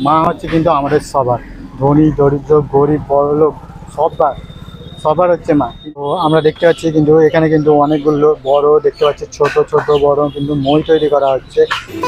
মা হচ্ছে কিন্তু আমাদের সবার, ধনী দরিদ্র গরিব বড়লোক সবার হচ্ছে মা। তো আমরা দেখতে পাচ্ছি কিন্তু এখানে কিন্তু অনেকগুলো বড় দেখতে পাচ্ছি, ছোট ছোট বড় কিন্তু মই তৈরি করা হচ্ছে।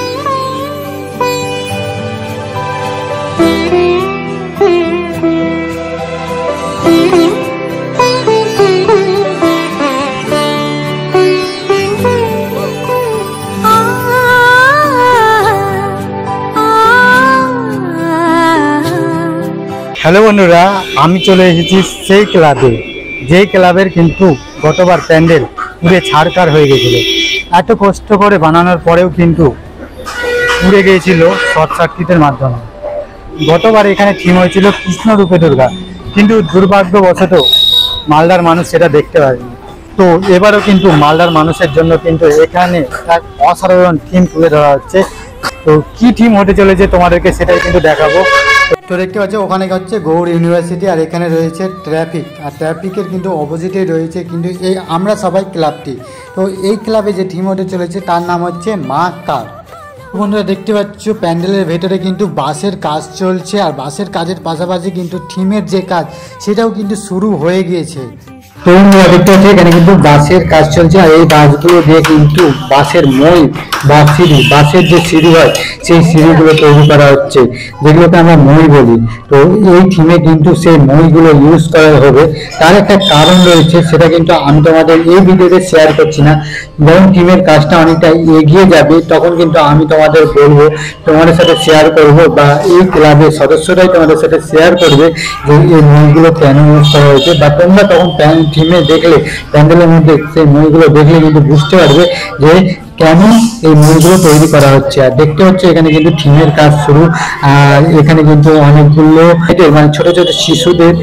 হ্যালো বন্ধুরা, আমি চলে এসেছি সেই ক্লাবে, যেই ক্লাবের কিন্তু গতবার প্যান্ডেল পুড়ে ছাড়কার হয়ে গেছিলো। এত কষ্ট করে বানানোর পরেও কিন্তু পুড়ে গিয়েছিল শর্ট সার্কিটের মাধ্যমে। গতবার এখানে থিম হয়েছিল কৃষ্ণ রূপে দুর্গা, কিন্তু দুর্ভাগ্যবশত মালদার মানুষ সেটা দেখতে পারেনি। তো এবারও কিন্তু মালদার মানুষের জন্য কিন্তু এখানে এক অসাধারণ থিম তুলে ধরা হচ্ছে। তো কি থিম হতে চলেছে তোমাদেরকে সেটাই কিন্তু দেখাবো। তো দেখতে পাচ্ছ ওখানে হচ্ছে গৌড় ইউনিভার্সিটি, আর এখানে রয়েছে ট্রাফিক, আর ট্রাফিকের কিন্তু অপোজিটে রয়েছে কিন্তু এই আমরা সবাই ক্লাবটি। তো এই ক্লাবে যে থিম হতে চলেছে তার নাম হচ্ছে মা কার। বন্ধুরা দেখতে পাচ্ছ প্যান্ডেলের ভেতরে কিন্তু বাসের কাজ চলছে, আর বাসের কাজের পাশাপাশি কিন্তু থিমের যে কাজ সেটাও কিন্তু শুরু হয়ে গিয়েছে। তো দেখতে পাচ্ছি এখানে কিন্তু বাসের কাজ চলছে, আর এই বাসগুলো দিয়ে কিন্তু বাসের মই বা সিঁড়ি, বাসের যে সিঁড়ি হয় সেই সিঁড়িগুলো তৈরি করা হচ্ছে, যেগুলোকে আমরা মই বলি। তো এই থিমে কিন্তু সেই মইগুলো ইউজ করা হবে। তার একটা কারণ রয়েছে, সেটা কিন্তু আমি তোমাদের এই ভিডিওতে শেয়ার করছি না। যখন থিমের কাজটা অনেকটা এগিয়ে যাবে তখন কিন্তু আমি তোমাদের বলবো, তোমাদের সাথে শেয়ার করব, বা এই ক্লাবের সদস্যরাই তোমাদের সাথে শেয়ার করবে যে এই মইগুলো কেন ইউজ করা হয়েছে। বা তোমরা তখন থিমে দেখলে, প্যান্ডেলের মধ্যে সেই মইগুলো দেখলে কিন্তু বুঝতে পারবে যে কেন এই মইগুলো তৈরি করা হচ্ছে। আর দেখতে হচ্ছে এখানে কিন্তু থিমের কাজ শুরু, আর এখানে কিন্তু অনেকগুলো মানে ছোট ছোট শিশুদের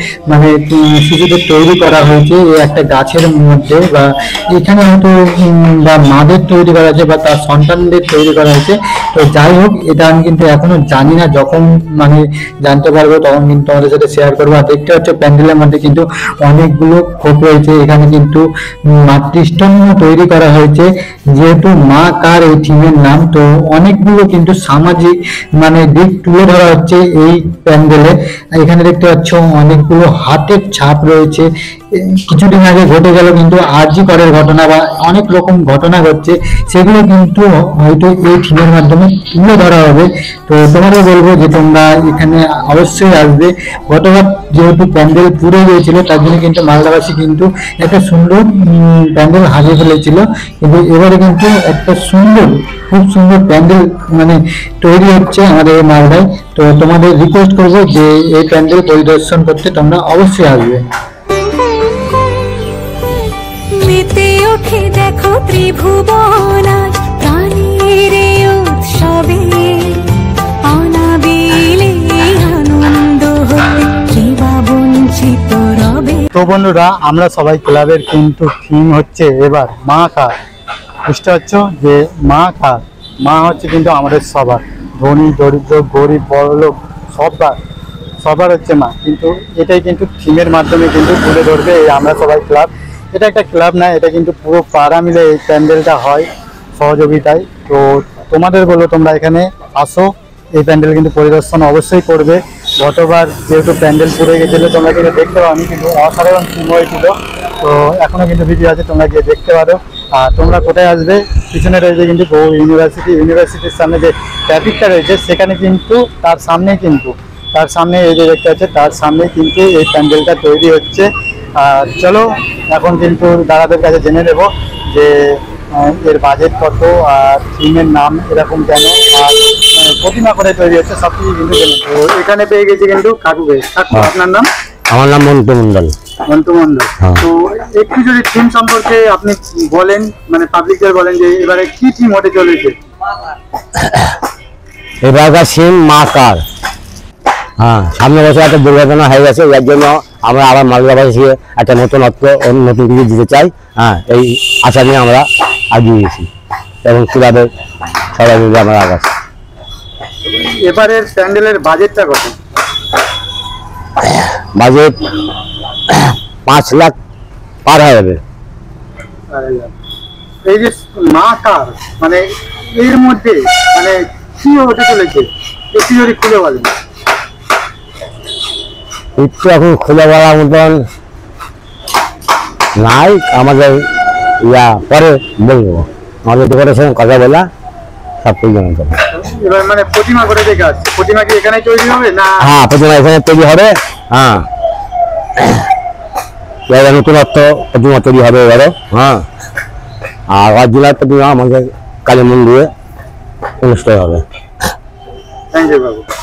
তৈরি করা হয়েছে এই একটা গাছের মধ্যে, বা এখানে হয়তো বা মাদের তৈরি করা হয়েছে বা তার সন্তানদের তৈরি করা হয়েছে। তো যাই হোক, এটা আমি কিন্তু এখনো জানি না, যখন মানে জানতে পারবো তখন কিন্তু আমাদের সাথে শেয়ার করবো। আর দেখতে হচ্ছে প্যান্ডেলের মধ্যে কিন্তু অনেকগুলো খোপ রয়েছে, এখানে কিন্তু মাতৃষ্টন্য তৈরি করা হয়েছে, যেহেতু মা কার এই থিমের নাম। তো অনেকগুলো কিন্তু সামাজিক মানে দিক তুলে ধরা হচ্ছে এই প্যান্ডেলে। এখানে দেখতে পাচ্ছ অনেকগুলো হাতের ছাপ রয়েছে। কিছুদিন আগে ঘটে গেল কিন্তু আরজি করের ঘটনা, বা অনেক রকম ঘটনা ঘটছে, সেগুলো কিন্তু হয়তো এই থিমের মাধ্যমে তুলে ধরা হবে। তো তোমাদের বলবো যে তোমরা এখানে অবশ্যই আসবে। গতবার যেহেতু প্যান্ডেল পুড়ে গিয়েছিল তার জন্য কিন্তু মালদাবাসী কিন্তু একটা সুন্দর প্যান্ডেল হারিয়ে ফেলেছিল, কিন্তু এবারে কিন্তু একটা খুব সুন্দর প্যান্ডেল মানে তৈরি হচ্ছে আমাদের এই মালদায়। তো তোমাদের রিকোয়েস্ট করবো যে এই প্যান্ডেল পরিদর্শন করতে তোমরা অবশ্যই আসবে। দেখো ত্রিভুবন প্রাণীর উৎসবে অনাবিলে আনন্দ হইবা বঞ্চিত রবে। তো বন্ধুরা, আমরা সবাই ক্লাবের কিন্তু থিম হচ্ছে এবার মা কার। বুঝতে পারছো যে মা কার, মা হচ্ছে কিন্তু আমাদের সবার, ধনী দরিদ্র গরিব বড়লোক সবার হচ্ছে মা। কিন্তু এটাই কিন্তু থিমের মাধ্যমে কিন্তু তুলে ধরবে এই আমরা সবাই ক্লাব। এটা একটা ক্লাব না, এটা কিন্তু পুরো পাড়া মিলে এই প্যান্ডেলটা হয় সহযোগিতায়। তো তোমাদের বলো তোমরা এখানে আসো, এই প্যান্ডেল কিন্তু পরিদর্শন অবশ্যই করবে। গতবার যেহেতু প্যান্ডেল পুড়ে গেছিলো তোমরা কিন্তু দেখতে পাওনি, কিন্তু অসাধারণ থিম হয়েছিল। তো এখনো কিন্তু ভিডিও আছে, তোমরা গিয়ে দেখতে পারো। আর তোমরা কোথায় আসবে, পিছনে রয়েছে কিন্তু গৌড় ইউনিভার্সিটির সামনে যে ট্রাফিকটা রয়েছে, সেখানে কিন্তু তার সামনে এই যে দেখতে পাচ্ছে তার সামনে কিন্তু এই প্যান্ডেলটা তৈরি হচ্ছে। আর চলো এখন কিন্তু দাদাদের কাছে জেনে নেব যে এর বাজেট কত, আর থিমের নাম এরকম কেন, আর প্রতিমা করে তৈরি হচ্ছে, সব কিছু কিন্তু জেনে। তো এখানে পেয়ে গেছি কিন্তু কাকুকে। কাকু, আপনার নাম? আমার নাম মন্টু মন্ডল। তো একটু যদি থিম সম্পর্কে আপনি বলেন, মানে পাবলিকদের বলেন যে এবারে কি থিম হতে চলেছে। এবারকার থিম মা কার। হ্যাঁ, সামনে বছর একটা দুর্ঘটনা হয়ে গেছে, এর জন্য আমরা আবার মালদাবাসী একটা নতুন কিছু দিতে চাই। হ্যাঁ, এই আশা নিয়ে আমরা আগিয়ে গেছি এবং ক্লাবের সবাই মিলে আমরা আগাচ্ছি। এবারের প্যান্ডেলের বাজেটটা কত? বাজেট 5 লাখ পার হয়ে যাবে। এই যে মা কার মানে এর মধ্যে মানে কি হতে চলেছে, একটু যদি খুলে বলেন। একটু এখন খুলে বলার মতন নাই, আমাদের পরে বলবো, আমাদের ডেকোরেশন কথা বলা সব কিছু জানা যাবে। এবার মানে প্রতিমা করে দেখে আসছে, প্রতিমা কি এখানে তৈরি হবে না? হ্যাঁ, প্রতিমা এখানে তৈরি হবে। হ্যাঁ, এবার নতুনত্ব প্রতিমা তৈরি হবে এবারও। হ্যাঁ, আর অরিজিনাল প্রতিমা আমাদের কালী মন্দিরে অনুষ্ঠিত হবে। Thank you Babu.